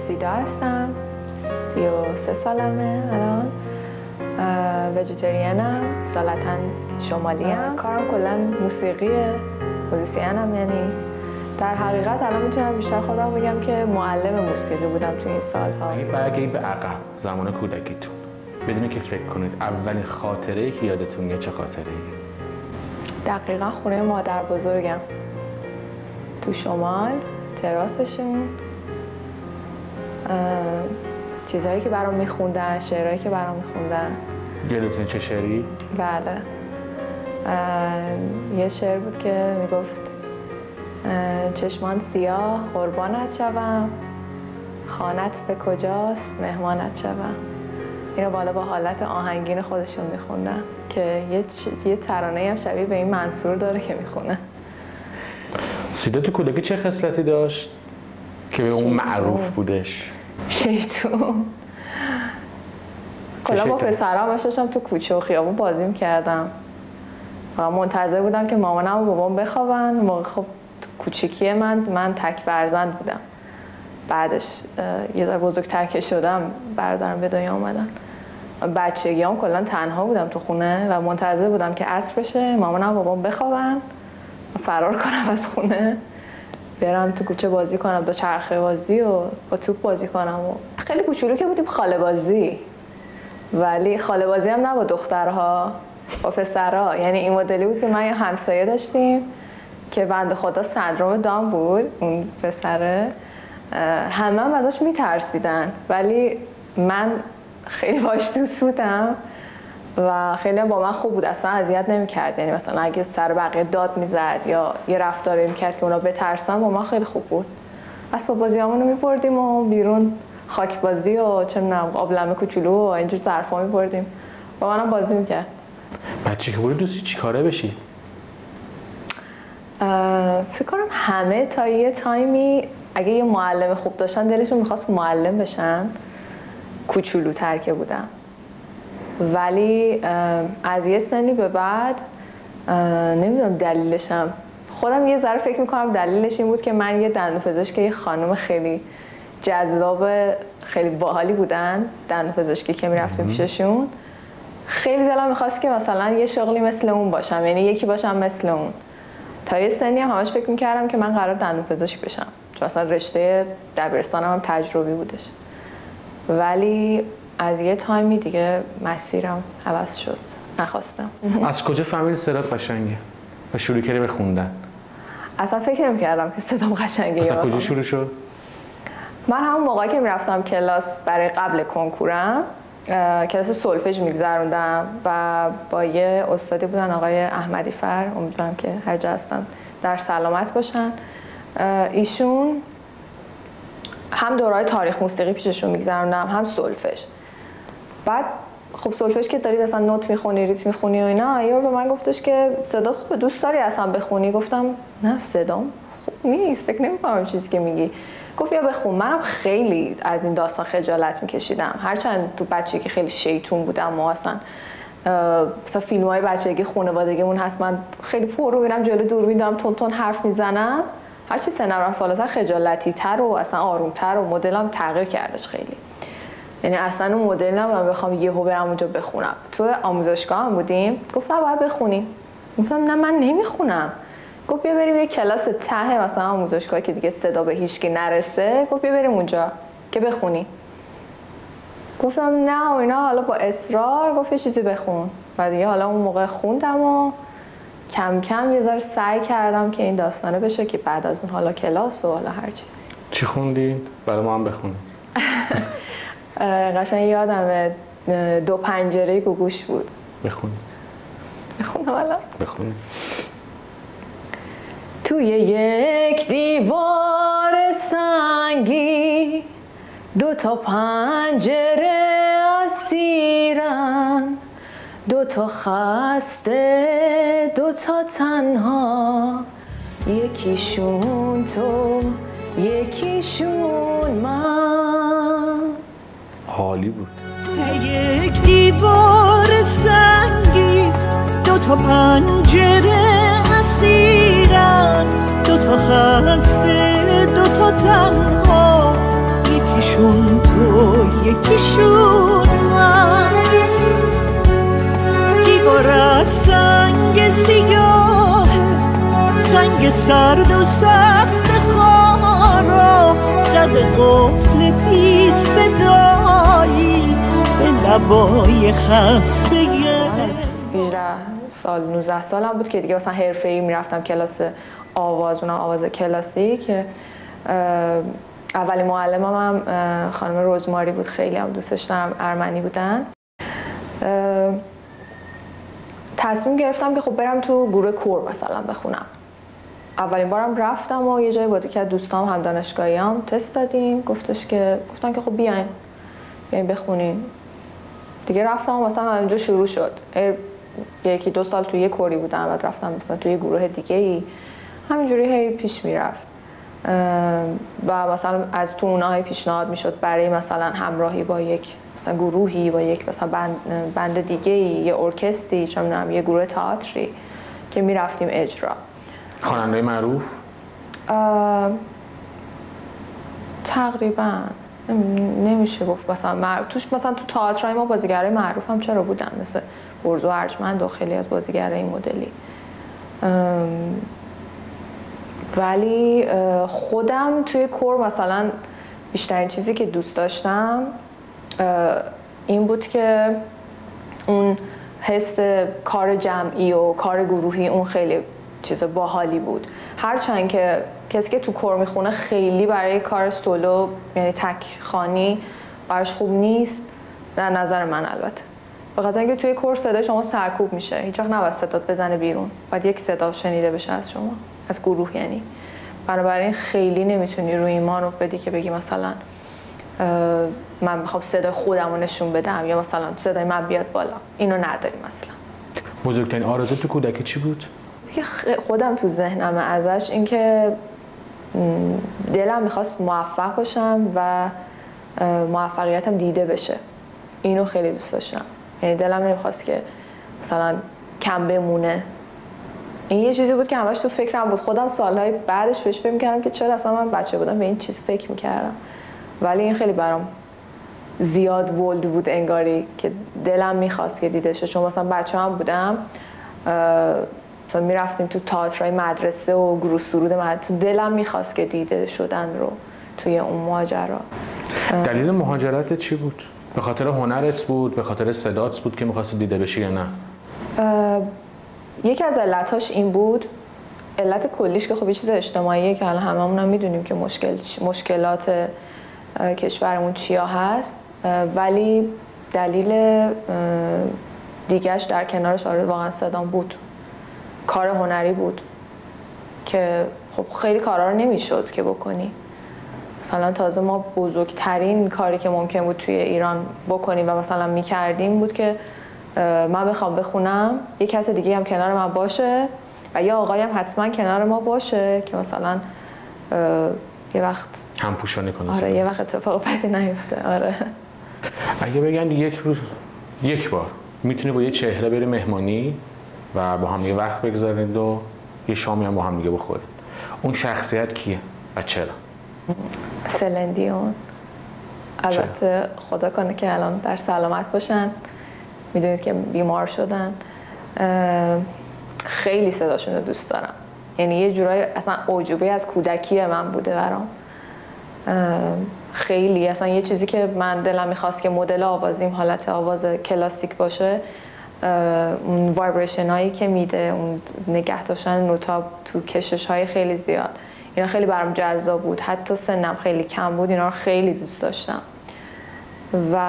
زیدا هستم، 33 سالمه الان. ویژیتریانم، اصالتا شمالیم. کارم کلا موسیقیه، موزیسینم. یعنی در حقیقت الان میتونم بیشتر خودم بگم که معلم موسیقی بودم تو این سالها. اگه برگردید به عقب زمان کودکیتون بدون که فکر کنید اولین خاطره‌ای که یادتون میاد چه خاطره‌ای؟ دقیقا خونه مادر بزرگم تو شمال، تراسشون، چیزهایی که برام میخوندن، شعرهایی که برام میخوندن. یادتون چه شعری؟ بله، یه شعر بود که میگفت چشمان سیاه قربانت شوم، خانت به کجاست مهمانت شوم. اینو بالا با حالت آهنگین خودشون میخوندن که یه ترانه‌ای هم شبیه به این منصور داره که میخونه. سیدا تو کودکی چه خصلتی داشت که به اون معروف بودش؟ شیطون. کلا با پسرام داشتم تو کوچه و خیابون بازی میکردم و منتظر بودم که مامانم و بابام بخوابن. موقع خب کوچیکی من تک فرزند بودم. بعدش یه ذره بزرگتر که شدم برادرم به دنیا اومدن. بچگیام کلا تنها بودم تو خونه و منتظر بودم که عصر بشه، مامانم و بابام بخوابن، فرار کنم از خونه، برم تو کوچه بازی کنم، دو چرخه بازی و با توپ بازی کنم. و خیلی کوچولو که بودیم خاله بازی، ولی خاله بازی هم نه با دخترها، با پسرها. یعنی این مدلی بود که من یه همسایه داشتیم که بنده خدا سندروم دام بود، اون پسره. همه هم ازش میترسیدن ولی من خیلی باش دوست بودم و خیلی هم با من خوب بود، اصلا اذیت نمی‌کرد. یعنی مثلا اگه سر بقیه داد میزد یا یه رفتاری می‌کرد که اونا بترسن، با من خیلی خوب بود. اسباب بازیامونو می‌بردیم و بیرون خاک بازی و چه می‌دونم قابلمه کوچولو و اینجور ظرفا می‌بردیم. با منم بازی می‌کرد. بچه که بودی دوستی چیکاره بشی؟ فکر کنم همه تا یه تایمی اگه یه معلم خوب داشتن دلشون می‌خواست معلم بشن. کوچولوتر که بودم، ولی از یه سنی به بعد نمیدونم دلیلشم، خودم یه ذره فکر میکنم دلیلش این بود که من یه دندونپزشک یه خانم خیلی جذاب خیلی باحالی بودن، دندونپزشکی که میرفتیم پیششون. خیلی دلم میخواست که مثلا یه شغلی مثل اون باشم، یعنی یکی باشم مثل اون. تا یه سنی همش فکر میکردم که من قرار دندونپزشک بشم، چون اصلا رشته دبیرستانم هم تجربی بودش. ولی از یه تایمی دیگه مسیرم عوض شد، نخواستم. از کجا فهمیدی صدات قشنگه و شروع کردی به خوندن؟ اصلا فکر نمی‌کردم که صدام قشنگه. اصلا کجا شروع شد؟ من همون موقعی که میرفتم کلاس برای قبل کنکورم، کلاس سولفژ میگذروندم و با یه استادی بودن آقای احمدی فر، امیدوارم که هر جا هستن در سلامت باشن. ایشون هم دورهای تاریخ موسیقی پیششون میگذروندم، هم سولفژ. بعد خب سولفژ که داری مثلا نوت میخونی، ریتم میخونی و اینا، یه بار به من گفتش که صدا خوبه، دوست داری اصلا بخونی؟ گفتم نه صدام خوب نیست، فکر نمی‌کنم چیزی که میگی. گفت بیا بخون. منم خیلی از این داستان خجالت میکشیدم، هرچند تو بچگی خیلی شیطون بودم و مثلا فیلم‌های بچگی خانوادگیمون هست، من خیلی پر رو میرم جلو دوربین دارم تون تون حرف میزنم. هرچی سنم رفت بالاتر خجالتی‌تر و اصلا آرومتر و مدلم تغییر کردش خیلی. یعنی اصلا اون مدل نبودم بخوام یهو برم اونجا بخونم. تو آموزشگاه هم بودیم، گفت نه باید بخونی. گفتم نه من نمیخونم. گفت بیا بریم یه کلاس ته مثلا آموزشگاه که دیگه صدا به هیچکی نرسه، گفت بیا بریم اونجا که بخونی. گفتم نه و اینا، حالا با اصرار گفت یه چیزی بخون. و دیگه حالا اون موقع خوندم و کم کم یه ذره سعی کردم که این داستانه بشه که بعد از اون حالا کلاس و حالا هر چیزی. چی خوندی؟ برای ما هم بخونید. قشنگ یادمه دو پنجره گوگوش بود. بخونی. بخونم الان؟ بخونی. توی یک دیوار سنگی دو تا پنجره اسیرن، دو تا خسته دو تا تنها، یکیشون تو یکیشون من. عالی بود. یک دیوار سنگی دو تا پنجره اسیرن، دو تا خسته دو تا تنها، یکیشون سرد و سخت خارا زد قفل بی صدایی به لبای خسته 18 سال 19 سالم بود که دیگه مثلا حرفه‌ای میرفتم کلاس آواز، اونم آواز کلاسیک که اولین معلمم هم خانم رزماری بود، خیلی هم دوستش دارم، ارمنی بودن. تصمیم گرفتم که خب برم تو گروه کور مثلا بخونم. اولین بارم رفتم و یه جایی بود که دوستام هم دانشگاهیام تست دادیم، گفتن که خب بیاین بخونین. دیگه رفتم و مثلا اونجا شروع شد. یکی 2 سال توی یه کوری بودم، بعد رفتم مثلا توی یه گروه دیگه ای، همینجوری هی پیش میرفت. و مثلا از تو اونها پیشنهاد میشد برای مثلا همراهی با یک مثلا گروهی، با یک مثلا بند دیگه ای، یه ارکستری، چه میدونم یه گروه تئاتری که میرفتیم اجرا. خواننده معروف؟ تقریبا نمیشه گفت مثلا توش مثلا تو تئاترای ما بازیگرای معروف هم چرا بودن، مثل برزو ارجمند و خیلی از بازیگرای این مدلی. ولی خودم توی کور مثلا بیشترین چیزی که دوست داشتم این بود که اون حس کار جمعی و کار گروهی اون خیلی چیز باحالی بود. هرچند که کسی که تو کور میخونه خیلی برای کار سولو یعنی تک خوانی براش خوب نیست، در نظر من البته. به خاطر اینکه توی کور صدای شما سرکوب میشه، هیچ وقت نباید صدات بزنه بیرون، باید یک صدا شنیده بشه از شما، از گروه یعنی. بنابراین خیلی نمیتونی روی این مانور بدی که بگی مثلا من میخوام صدای خودم رو نشون بدم یا مثلا صدای من بیاد بالا، اینو نداریم اصلا. بزرگترین آرزو تو کودکی چی بود؟ که خودم تو ذهنم ازش این که دلم میخواست موفق باشم و موفقیتم دیده بشه. اینو خیلی دوست داشتم، یعنی دلم نمیخواست که مثلا کم بمونه. این یه چیزی بود که همش تو فکرم بود. خودم سالهای بعدش بهش فکر می‌کردم که چرا اصلا من بچه بودم به این چیز فکر می‌کردم، ولی این خیلی برام زیاد بولد بود انگاری که دلم می‌خواست که دیده شه. چون مثلا بچه‌ام بودم، مثلا میرفتیم تو تئاترای مدرسه و گروه سرود مدرسه، دلم می‌خواست که دیده شدن رو توی اون ماجرا. دلیل مهاجرت چی بود؟ به خاطر هنرت بود، به خاطر صدات بود که می‌خواستی دیده بشی یا نه؟ یکی از علتاش این بود، علت کلیش که خب یه چیز اجتماعیه که الان هممون هم میدونیم که مشکلات کشورمون چیا هست، ولی دلیل دیگهش در کنارش واقعا صدام بود، کار هنری بود که خب خیلی کارا رو نمیشد که بکنی. مثلا تازه ما بزرگترین کاری که ممکن بود توی ایران بکنیم و مثلا میکردیم بود که من بخوام بخونم، یه کس دیگه هم کنار من باشه و یه آقایی هم حتما کنار ما باشه که مثلا یه وقت همپوشانی کنه. آره یه وقت اتفاق بدی نیفته. آره اگه بگن یک بار میتونی با یه چهره بری مهمانی و با هم یه وقت بگذارید و یه شامی هم با هم دیگه بخورید، اون شخصیت کیه و چرا؟ سلین دیون. البته خدا کنه که الان در سلامت باشن، میدونید که بیمار شدن. خیلی صداشون رو دوست دارم، یعنی یه جورایی اصلا اعجوبه از کودکی من بوده برام. خیلی اصلا یه چیزی که من دلم میخواست که مدل آوازیم حالت آواز کلاسیک باشه، اون وایبریشن هایی که میده، اون نگه داشتن نوتا تو کشش های خیلی زیاد، اینا خیلی برام جذاب بود. حتی سنم خیلی کم بود، اینا رو خیلی دوست داشتم. و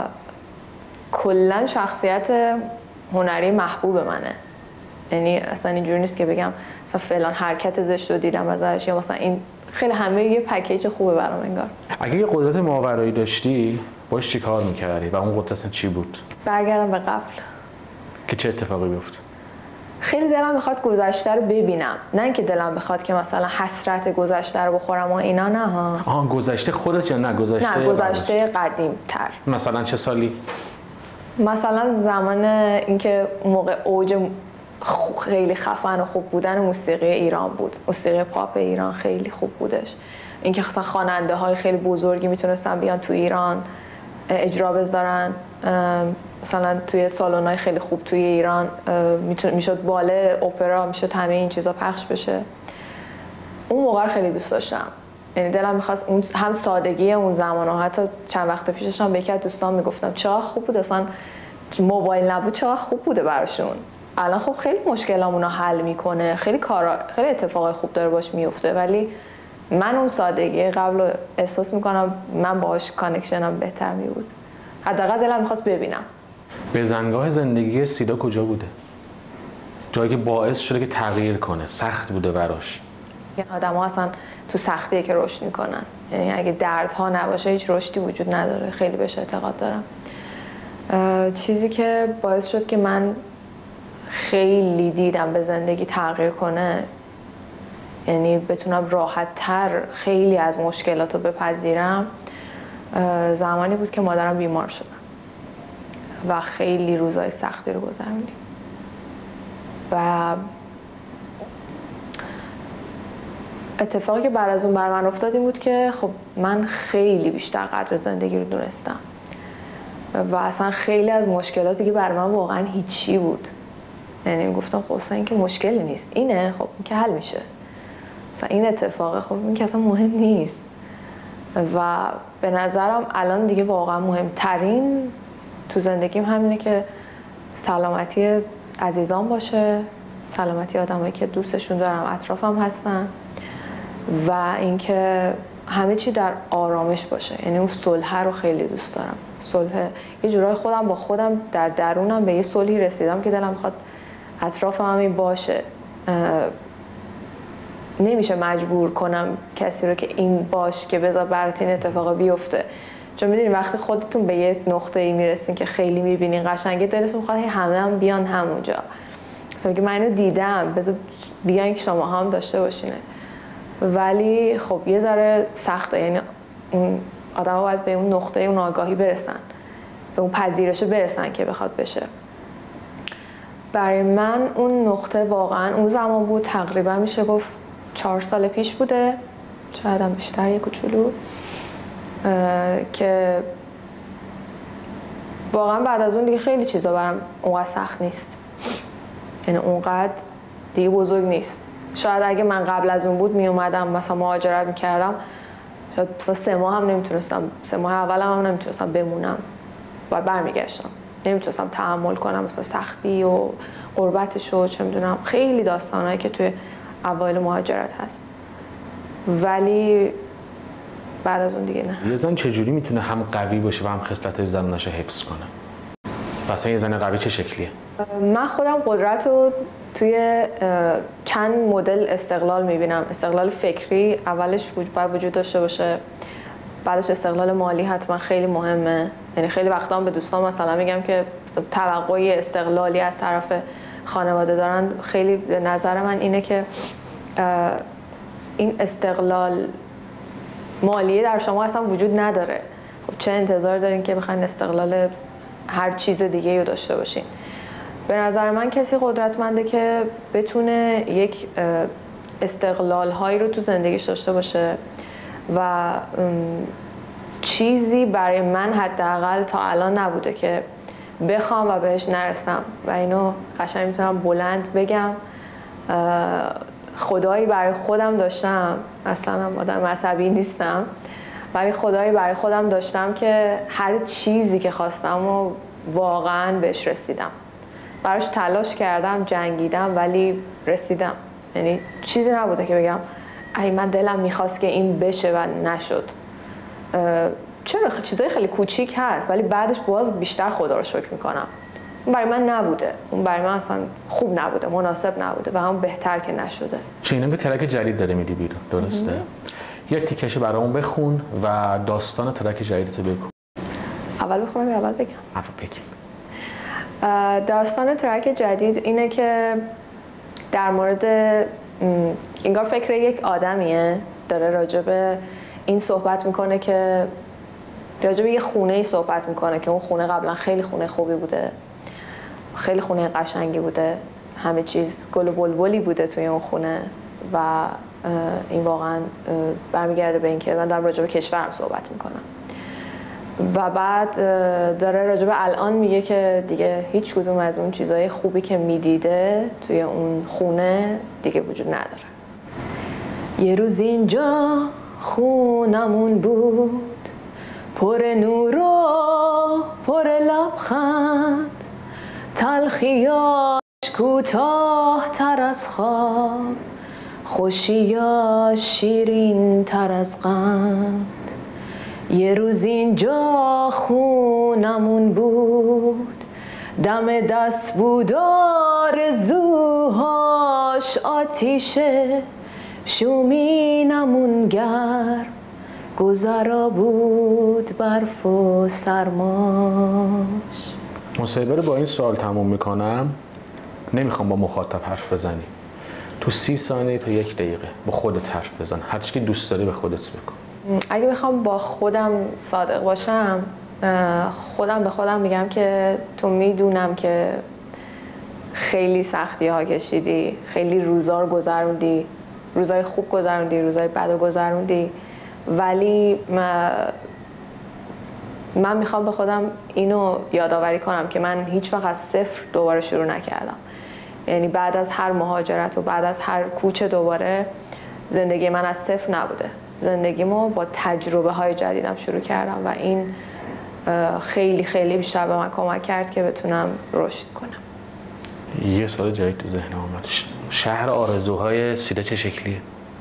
کلا شخصیت هنری محبوب منه، یعنی اصلا اینجوری نیست که بگم مثلا فلان حرکت زشت رو دیدم ازش یا مثلا این، خیلی همه یه پکیج خوبه برام انگار. اگه یه قدرت ماورایی داشتی باش چی کار میکردی و اون قدرت چی بود؟ برگردم به قبل. که چه اتفاقی بیفته؟ خیلی دلم میخواد گذشته رو ببینم، نه اینکه دلم بخواد که مثلا حسرت گذشته رو بخورم و اینا، نه ها. آها، گذشته خودت یا نه گذشته؟ نه گذشته قدیم تر. مثلا چه سالی؟ مثلا زمان اینکه موقع اوج خیلی خفن و خوب بودن موسیقی ایران بود، موسیقی پاپ ایران خیلی خوب بودش. اینکه مثلا خواننده های خیلی بزرگی میتونستن بیان تو ایران اجرا بذارن، مثلا توی سالن‌های خیلی خوب توی ایران میشد باله اپرا، میشد همه این چیزا پخش بشه. اون موقع خیلی دوست داشتم، یعنی دلم میخواست اون هم سادگی اون زمان و حتی چند وقت پیشش هم به یکی از دوستان میگفتم چقدر خوب بود اصلا موبایل نبود، چقدر خوب بوده براشون. الان خب خیلی مشکلامون رو حل میکنه، خیلی اتفاقای خوب داره باش میفته، ولی من اون سادگی قبل احساس میکنم من باهاش کانکشنم بهتر میبود. حداقل دلم میخواست ببینم. بزنگاه زندگی سیدا کجا بوده؟ جایی که باعث شده که تغییر کنه، سخت بوده براش. آدم‌ها اصلا تو سختیه که رشد میکنن، یعنی اگه دردها نباشه هیچ رشدی وجود نداره. خیلی بهش اعتقاد دارم. چیزی که باعث شد که من خیلی دیدم به زندگی تغییر کنه، یعنی بتونم راحت تر خیلی از مشکلات رو بپذیرم، زمانی بود که مادرم بیمار شدن و خیلی روزای سختی رو گذروندیم و اتفاقی که بعد از اون بر من افتاد این بود که خب من خیلی بیشتر قدر زندگی رو دونستم و اصلا خیلی از مشکلاتی که برای من واقعا هیچی بود، یعنی گفتم خب اصلا این که مشکلی نیست، اینه خب این که حل میشه، اصلا این اتفاقه خب این که اصلا مهم نیست. و به نظرم الان دیگه واقعا مهمترین تو زندگیم همینه که سلامتی عزیزان باشه، سلامتی آدمایی که دوستشون دارم اطرافم هستن و اینکه همه چی در آرامش باشه. یعنی اون صلح رو خیلی دوست دارم. صلح یه جورای خودم با خودم در درونم به یه صلحی رسیدم که دلم میخواد اطرافم همین باشه. نمیشه مجبور کنم کسی رو که این باش که بذار برات این اتفاق بیفته، چون میدونی وقتی خودتون به یه نقطه‌ای میرسین که خیلی میبینین قشنگه، دلتون میخواد همه هم بیان همونجا. مثلا که من اینو دیدم، بذار بیان که شما هم داشته باشینه. ولی خب یه ذره سخته، یعنی اون آدم‌ها باید به اون نقطه اون آگاهی برسن، به اون پذیرش برسن که بخواد بشه. برای من اون نقطه واقعا اون زمان بود، تقریبا میشه گفت 4 سال پیش بوده، شاید هم بیشتر، یه کوچولو، که واقعا بعد از اون دیگه خیلی چیزا برام اونقدر سخت نیست، یعنی اونقدر دیگه بزرگ نیست. شاید اگه من قبل از اون بود می اومدم مثلا مهاجرت میکردم، شاید مثلا 3 ماه هم نمیتونستم، 3 ماه اول هم نمیتونستم بمونم و برمیگشتم، نمیتونستم تحمل کنم مثلا سختی و غربتش و چه میدونم، خیلی داستانایی که توی اوایل مهاجرت هست. ولی بعد از اون دیگه نه. یه زن چجوری میتونه هم قوی باشه و هم خصلت‌های زنانه‌اش حفظ کنه؟ مثلا یه زن قوی چه شکلیه؟ من خودم قدرت رو توی چند مدل استقلال میبینم. استقلال فکری اولش باید وجود داشته باشه، بعدش استقلال مالی حتما خیلی مهمه. یعنی خیلی وقتا هم به دوستان مثلا میگم که توقعی استقلالی از طرف خانواده دارن. خیلی به نظر من اینه که این استقلال مالیه در شما اصلا وجود نداره. خب چه انتظار دارین که بخواین استقلال هر چیز دیگه رو داشته باشین؟ به نظر من کسی قدرتمنده که بتونه یک استقلال هایی رو تو زندگیش داشته باشه و چیزی برای من حداقل تا الان نبوده که بخوام و بهش نرسم و اینو قشنگ میتونم بلند بگم. خدایی برای خودم داشتم، اصلا هم آدم عصبی نیستم، ولی خدایی برای خودم داشتم که هر چیزی که خواستم و واقعا بهش رسیدم. براش تلاش کردم، جنگیدم، ولی رسیدم. یعنی چیزی نبوده که بگم ای من دلم میخواست که این بشه و نشد. چرا چیزای خیلی کوچیک هست ولی بعدش باز بیشتر خدا رو شکر میکنم. اون برای من نبوده، اون برای من اصلا خوب نبوده، مناسب نبوده و هم بهتر که نشده. چینم که ترک جدید داره میدی بیرون، درسته؟ یک تیکش برامون بخون و داستان ترک جدیدتو بگو. اول بخونم یا اول بگم؟ اول بگیم. داستان ترک جدید اینه که در مورد انگار فکر یک آدمیه، داره راجع به این صحبت میکنه که راجع به یه خونه‌ای صحبت میکنه که اون خونه قبلا خیلی خونه خوبی بوده، خیلی خونه قشنگی بوده، همه چیز گل و بلبلی بوده توی اون خونه و این واقعا برمیگرده به این که من دارم راجع به کشورم صحبت میکنم و بعد داره راجع به الان میگه که دیگه هیچ کدوم از اون چیزای خوبی که میدیده توی اون خونه دیگه وجود نداره. یه روز اینجا خونمون بود، پر نور و پر لبخند، تلخیاش کوتاه تر از خواب، خوشیاش شیرین تر از قند. یه روز اینجا خونمون بود، دم دست بود آرزوهاش آتیشه، شومینمون گرم، گذرا بود برف و سرماش. مصاحبه رو با این سوال تموم میکنم. نمیخوام با مخاطب حرف بزنی، تو 30 ثانیه تا 1 دقیقه با خودت حرف بزن، هر چی که دوست داری به خودت بکن. اگه بخوام با خودم صادق باشم، خودم به خودم میگم که تو میدونم که خیلی سختی ها کشیدی، خیلی روزا رو گذروندی، روزای خوب گذروندی، روزای بد گذروندی، ولی من میخوام به خودم اینو یادآوری کنم که من هیچ وقت از صفر دوباره شروع نکردم. یعنی بعد از هر مهاجرت و بعد از هر کوچه دوباره زندگی من از صفر نبوده. زندگیمو با تجربه های جدیدم شروع کردم و این خیلی خیلی بیشتر به من کمک کرد که بتونم رشد کنم. یه سال جدید تو ذهنم اومد. شهر آرزوهای سیده چه شکلیه؟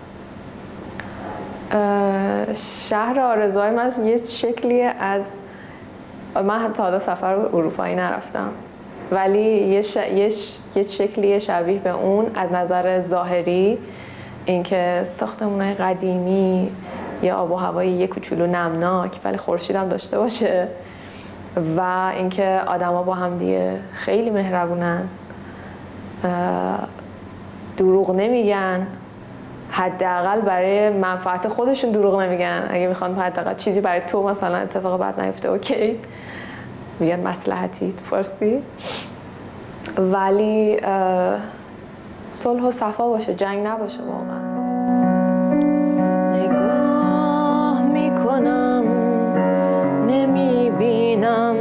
شهر آرزوهای من یه شکلیه از من تا حالا سفر اروپایی نرفتم، ولی یه شکلیه شبیه به اون از نظر ظاهری، اینکه ساختمان‌های قدیمی، یه آب و هوایی یه کوچولو نمناک ولی خورشیدم داشته باشه و اینکه آدما با هم دیگه خیلی مهربونن، دروغ نمیگن، حداقل برای منفعت خودشون دروغ نمیگن. اگه میخوان حداقل چیزی برای تو مثلا اتفاق بد نیفته اوکی میگن مصلحتی تو فارسی، ولی صلح و صفا باشه، جنگ نباشه. واقعا نگاه میکنم نمیبینم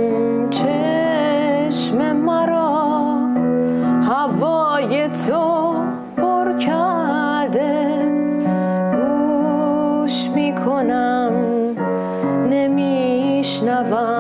چشم مرا، هوای تو پر کرده، گوش میکنم نمیشنوم